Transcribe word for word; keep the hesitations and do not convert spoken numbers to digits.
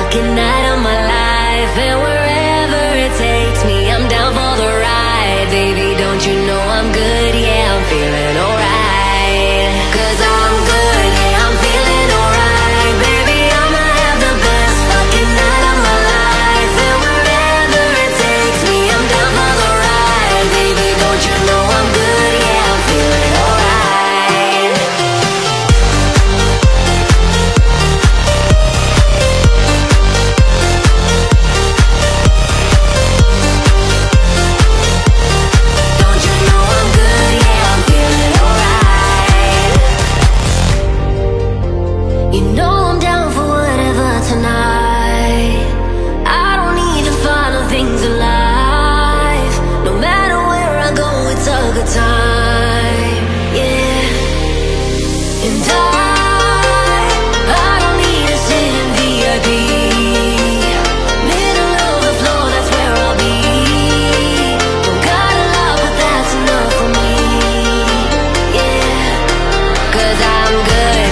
fucking night of my life, and wherever it takes me, I'm down for the ride. Baby, don't you know I'm good? Yeah, I'm feeling alright. Cause I'm good, yeah, I'm feeling alright. Baby, I'ma have the best fucking night of my life, and wherever it takes me, I'm down for the ride. Baby, don't you know I'm good? Yeah, I'm feeling alright. Don't you know I'm good? Yeah, I'm feeling alright. You know I'm down for whatever tonight. I don't need the final things in life. No matter where I go, it's a good time. Yeah. And I, I don't need to sit in V I P. Middle of the floor, that's where I'll be. Don't got a lot, but that's enough for me. Yeah. Cause I'm good.